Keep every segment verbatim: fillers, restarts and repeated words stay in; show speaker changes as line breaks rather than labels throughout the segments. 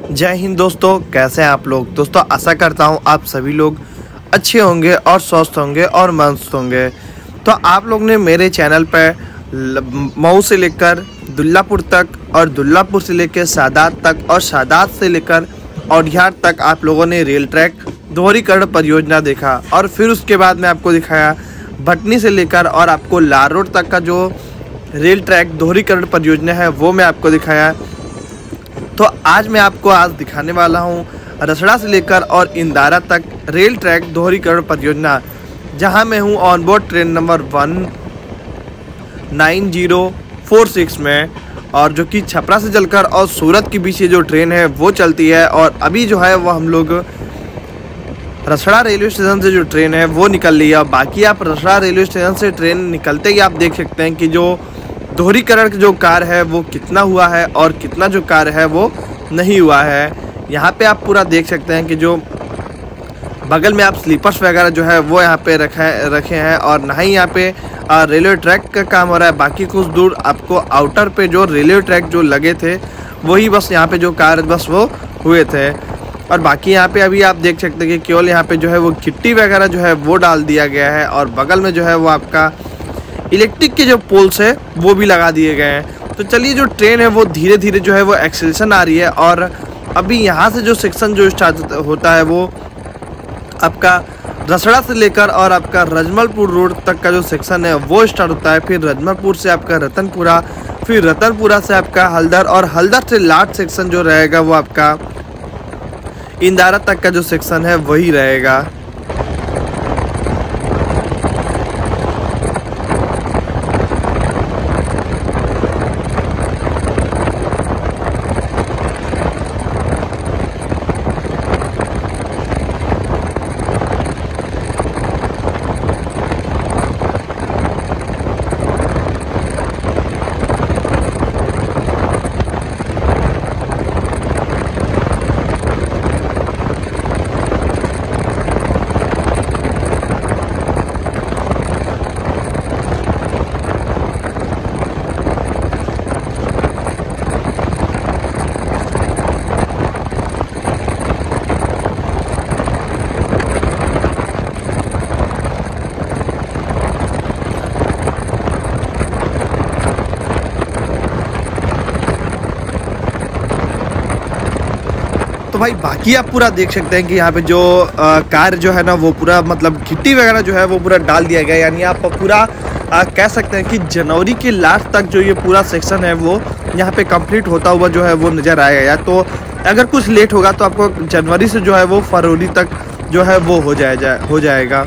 जय हिंद दोस्तों, कैसे हैं आप लोग। दोस्तों आशा करता हूं आप सभी लोग अच्छे होंगे और स्वस्थ होंगे और मस्त होंगे। तो आप लोग ने मेरे चैनल पर मऊ से लेकर दुल्लापुर तक और दुल्लापुर से लेकर सादात तक और सादात से लेकर औडिहार तक आप लोगों ने रेल ट्रैक दोहरीकरण परियोजना देखा। और फिर उसके बाद मैं आपको दिखाया भटनी से लेकर और आपको लार रोड तक का जो रेल ट्रैक दोहरीकरण परियोजना है वो मैं आपको दिखाया। तो आज मैं आपको आज दिखाने वाला हूँ रसड़ा से लेकर और इंदारा तक रेल ट्रैक दोहरीकरण परियोजना, जहाँ मैं हूँ on board train number one nine zero four six में, और जो कि छपरा से चलकर और सूरत के बीच ये जो ट्रेन है वो चलती है। और अभी जो है वो हम लोग रसड़ा रेलवे स्टेशन से जो ट्रेन है वो निकल रही है। बाकी आप रसड़ा रेलवे स्टेशन से ट्रेन निकलते ही आप देख सकते हैं कि जो दोहरीकरण जो कार्य है वो कितना हुआ है और कितना जो कार्य है वो नहीं हुआ है। यहाँ पे आप पूरा देख सकते हैं कि जो बगल में आप स्लीपर्स वगैरह जो है वो यहाँ पे रखे रखे हैं, और ना ही यहाँ पे रेलवे ट्रैक का काम हो रहा है। बाकी कुछ दूर आपको आउटर पे जो रेलवे ट्रैक जो लगे थे वही बस यहाँ पे जो कार्य बस वो हुए थे। और बाकी यहाँ पे अभी आप देख सकते हैं कि केवल यहाँ पे जो है वो गिट्टी वगैरह जो है वो डाल दिया गया है, और बगल में जो है वो आपका इलेक्ट्रिक के जो पोल्स है वो भी लगा दिए गए हैं। तो चलिए, जो ट्रेन है वो धीरे धीरे जो है वो एक्सेलेरेशन आ रही है। और अभी यहाँ से जो सेक्शन जो स्टार्ट होता है वो आपका रसड़ा से लेकर और आपका रजमलपुर रोड तक का जो सेक्शन है वो स्टार्ट होता है। फिर रजमलपुर से आपका रतनपुरा, फिर रतनपुरा से आपका हल्दर, और हल्दर से लास्ट सेक्शन जो रहेगा वो आपका इंदारा तक का जो सेक्शन है वही रहेगा। तो भाई बाकी आप पूरा देख सकते हैं कि यहाँ पे जो कार जो है ना वो पूरा मतलब गिट्टी वगैरह जो है वो पूरा डाल दिया गया। यानी आप पूरा आ, कह सकते हैं कि जनवरी के लास्ट तक जो ये पूरा सेक्शन है वो यहाँ पे कंप्लीट होता हुआ जो है वो नज़र आएगा। तो अगर कुछ लेट होगा तो आपको जनवरी से जो है वो फरवरी तक जो है वो हो जाए जा, हो जाएगा।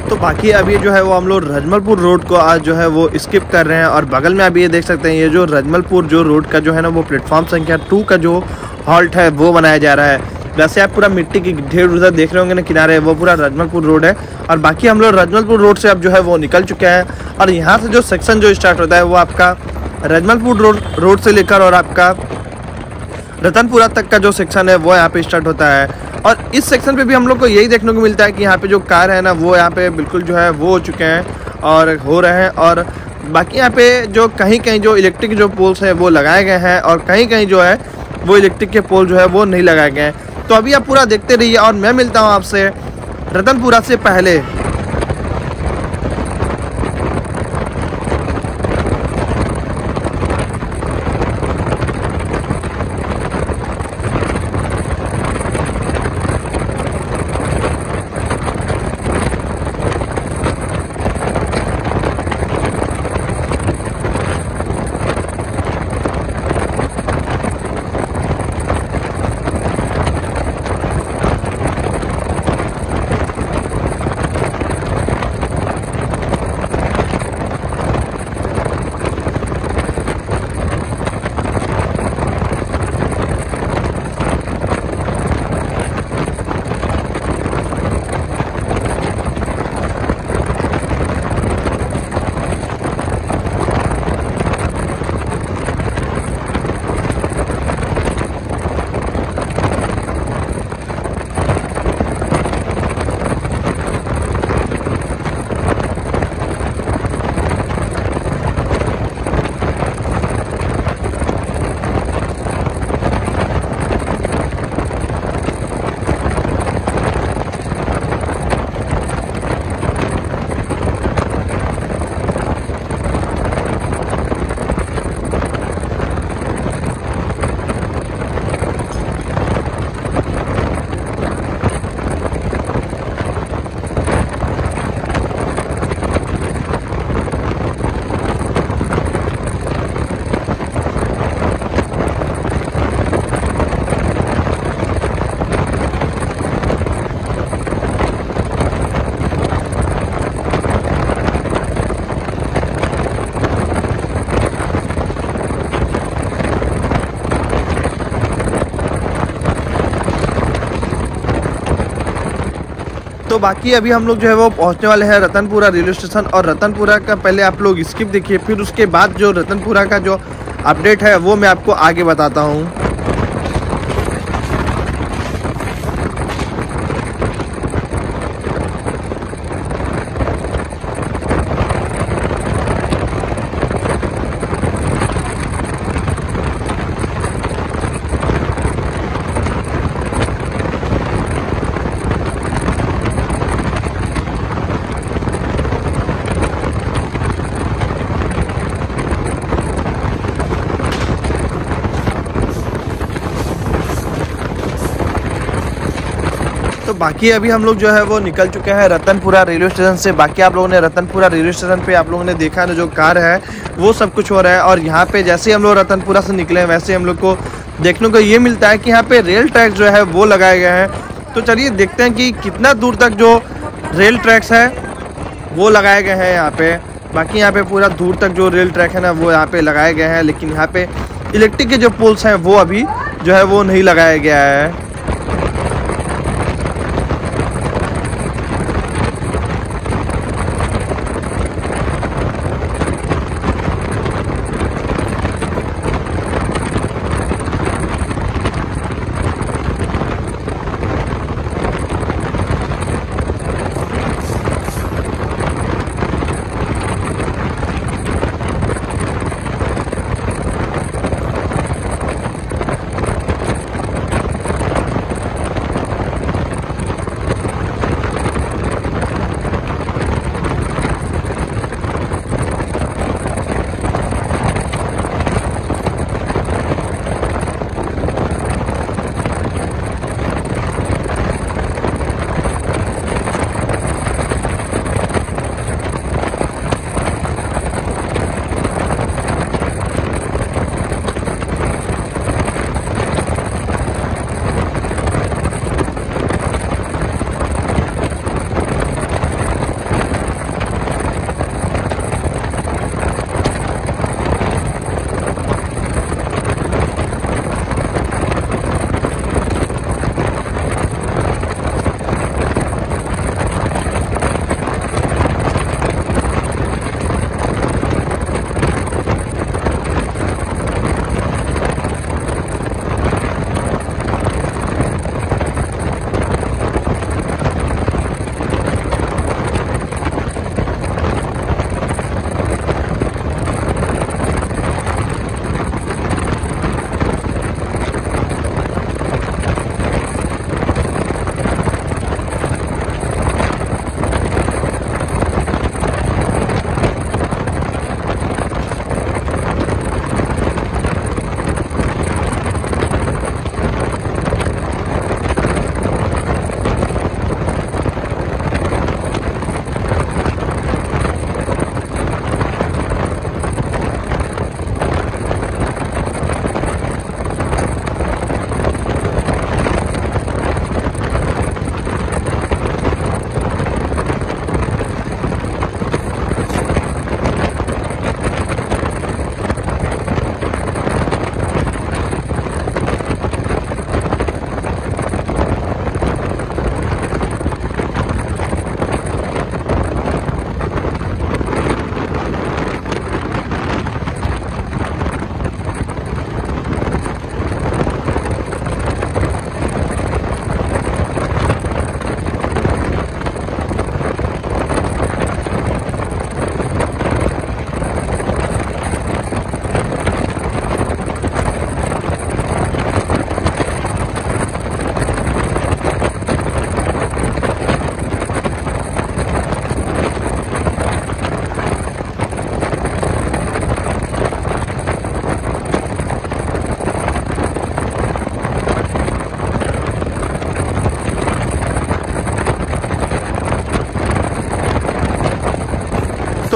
तो बाकी अभी जो है वो हम लोग रजमलपुर रोड को आज जो है वो स्किप कर रहे हैं और बगल में अभी ये देख सकते हैं ये जो रजमलपुर जो रोड का जो है ना वो प्लेटफॉर्म संख्या टू का जो हॉल्ट है वो बनाया जा रहा है। वैसे आप पूरा मिट्टी की ढेर उधर देख रहे होंगे ना किनारे, वो पूरा रजमलपुर रोड है। और बाकी हम लोग रजमलपुर रोड से अब जो है वो निकल चुके हैं और यहाँ से जो सेक्शन जो स्टार्ट होता है वो आपका रजमलपुर रोड रोड से लेकर और आपका रतनपुरा तक का जो सेक्शन है वो यहाँ पे स्टार्ट होता है। और इस सेक्शन पे भी हम लोग को यही देखने को मिलता है कि यहाँ पे जो कार है ना वो यहाँ पे बिल्कुल जो है वो हो चुके हैं और हो रहे हैं। और बाकी यहाँ पे जो कहीं कहीं जो इलेक्ट्रिक जो पोल्स है वो लगाए गए हैं और कहीं कहीं जो है वो इलेक्ट्रिक के पोल जो है वो नहीं लगाए गए हैं। तो अभी आप पूरा देखते रहिए और मैं मिलता हूँ आपसे रतनपुरा से पहले। तो बाकी अभी हम लोग जो है वो पहुंचने वाले हैं रतनपुरा रेलवे स्टेशन। और रतनपुरा का पहले आप लोग स्किप देखिए, फिर उसके बाद जो रतनपुरा का जो अपडेट है वो मैं आपको आगे बताता हूँ। तो बाकी अभी हम लोग जो है वो निकल चुके हैं रतनपुरा रेलवे स्टेशन से। बाकी आप लोगों ने रतनपुरा रेलवे स्टेशन पे आप लोगों ने देखा ना जो कार है वो सब कुछ हो रहा है। और यहाँ पे जैसे हम लोग रतनपुरा से निकले हैं वैसे हम लोग को देखने को ये मिलता है कि यहाँ पे रेल ट्रैक जो है वो लगाए गए हैं। तो चलिए देखते हैं कि कितना दूर तक जो रेल ट्रैक्स है वो लगाए गए हैं यहाँ पे। बाकी यहाँ पे पूरा दूर तक जो रेल ट्रैक है ना वो यहाँ पे लगाए गए हैं, लेकिन यहाँ पे इलेक्ट्रिक के जो पोल्स हैं वो अभी जो है वो नहीं लगाया गया है।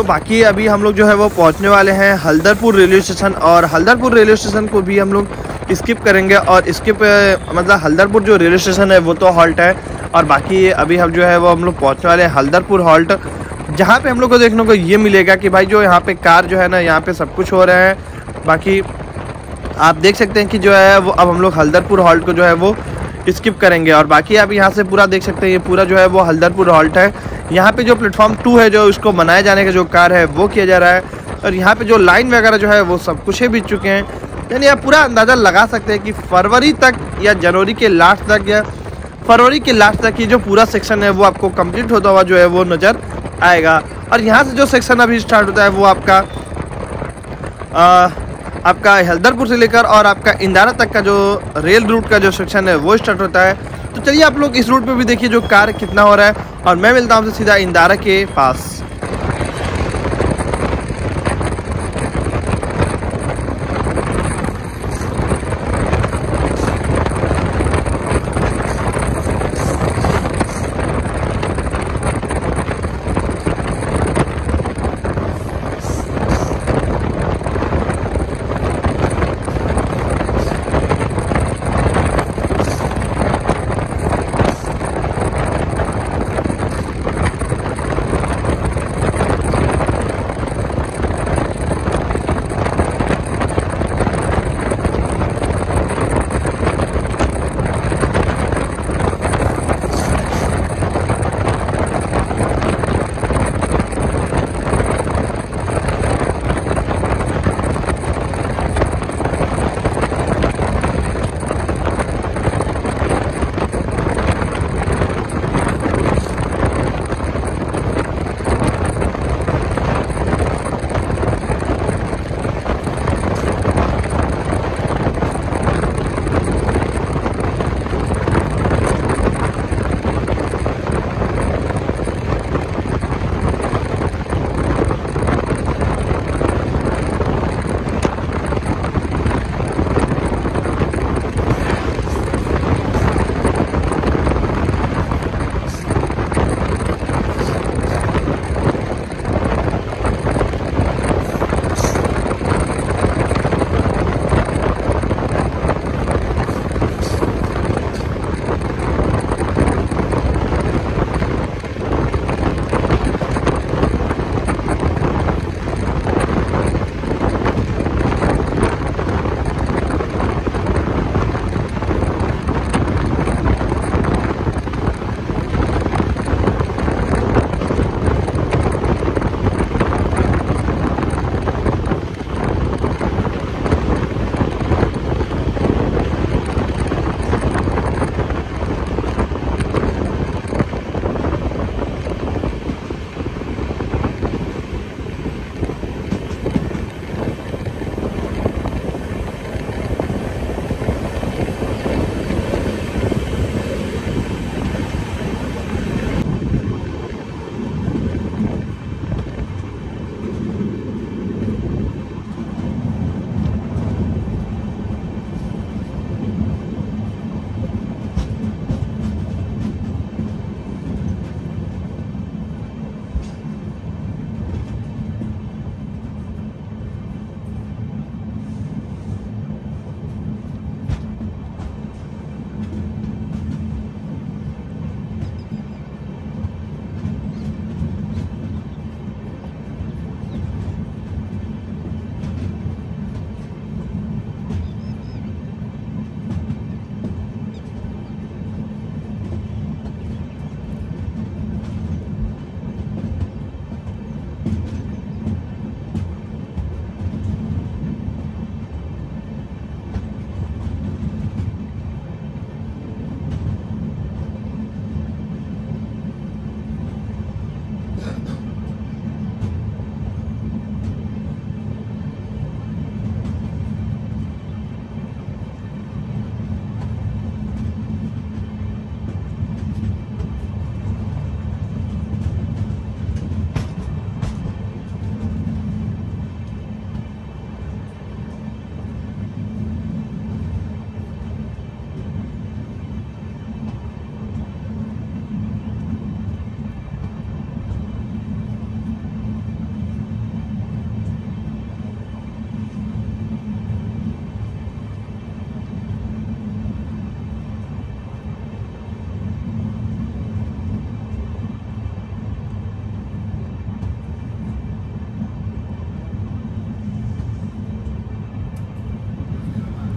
तो बाकी अभी हम लोग जो है वो पहुंचने वाले हैं हल्दरपुर रेलवे स्टेशन, और हल्दरपुर रेलवे स्टेशन को भी हम लोग स्किप करेंगे। और स्किप मतलब हल्दरपुर जो रेलवे स्टेशन है वो तो हॉल्ट है, और बाकी अभी हम जो है वो हम लोग पहुँचने वाले हैं हल्दरपुर हॉल्ट, जहाँ पे हम लोग को देखने को ये मिलेगा कि भाई जो यहाँ पे कार जो है ना, यहाँ पे सब कुछ हो रहा है। बाकी आप देख सकते हैं कि जो है वो अब हम लोग हल्दरपुर हॉल्ट को जो है वो स्किप करेंगे। और बाकी आप यहाँ से पूरा देख सकते हैं, ये पूरा जो है वो हल्दरपुर हॉल्ट है। यहाँ पे जो प्लेटफॉर्म टू है, जो इसको बनाए जाने का जो कार्य है वो किया जा रहा है, और यहाँ पे जो लाइन वगैरह जो है वो सब कुछ ही बीत चुके हैं। यानी आप पूरा अंदाज़ा लगा सकते हैं कि फरवरी तक या जनवरी के लास्ट तक या फरवरी के लास्ट तक ये जो पूरा सेक्शन है वो आपको कंप्लीट होता हुआ जो है वो नज़र आएगा। और यहाँ से जो सेक्शन अभी स्टार्ट होता है वो आपका आ, आपका हल्दरपुर से लेकर और आपका इंदारा तक का जो रेल रूट का जो सेक्शन है वो स्टार्ट होता है। तो चलिए आप लोग इस रूट पे भी देखिए जो कार्य कितना हो रहा है, और मैं मिलता हूँ आपसे सीधा इंदारा के पास।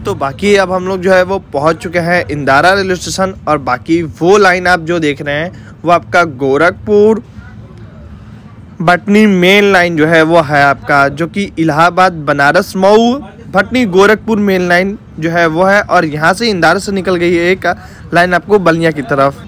तो बाकी अब हम लोग जो है वो पहुंच चुके हैं इंदारा रेलवे स्टेशन, और बाकी वो लाइन आप जो देख रहे हैं वो आपका गोरखपुर भटनी मेन लाइन जो है वो है आपका, जो कि इलाहाबाद बनारस मऊ भटनी गोरखपुर मेन लाइन जो है वो है। और यहाँ से इंदारा से निकल गई है एक लाइन आपको बलिया की तरफ।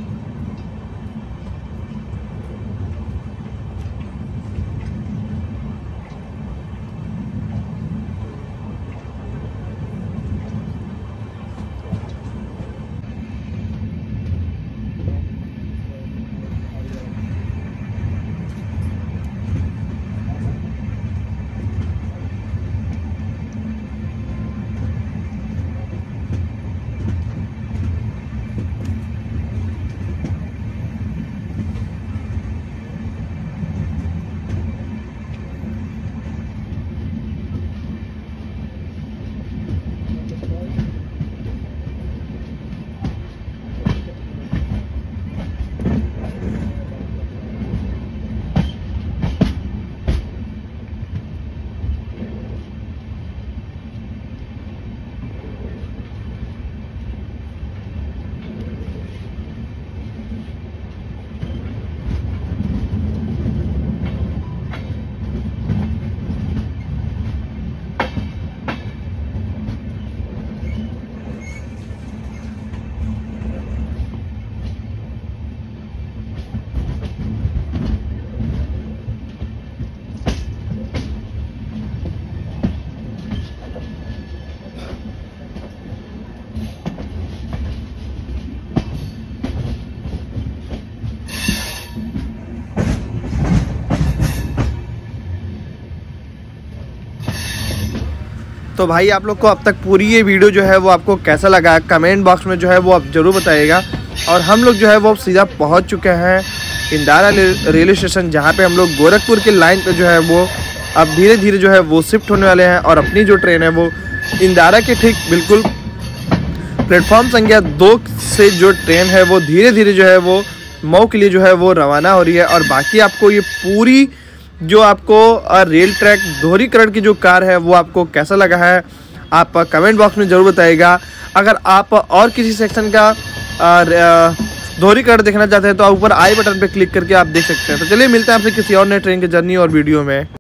तो भाई आप लोग को अब तक पूरी ये वीडियो जो है वो आपको कैसा लगा, कमेंट बॉक्स में जो है वो आप ज़रूर बताइएगा। और हम लोग जो है वो सीधा पहुंच चुके हैं इंदारा रेलवे स्टेशन, जहां पे हम लोग गोरखपुर के लाइन पे जो है वो अब धीरे धीरे जो है वो शिफ्ट होने वाले हैं। और अपनी जो ट्रेन है वो इंदारा के ठीक बिल्कुल प्लेटफॉर्म संख्या दो से जो ट्रेन है वो धीरे धीरे जो है वो मऊ के लिए जो है वो रवाना हो रही है। और बाकी आपको ये पूरी जो आपको रेल ट्रैक दोहरीकरण की जो कार है वो आपको कैसा लगा है, आप कमेंट बॉक्स में ज़रूर बताइएगा। अगर आप और किसी सेक्शन का दोहरीकरण देखना चाहते हैं तो ऊपर आई बटन पे क्लिक करके आप देख सकते हैं। तो चलिए मिलते हैं आपसे किसी और नए ट्रेन की जर्नी और वीडियो में।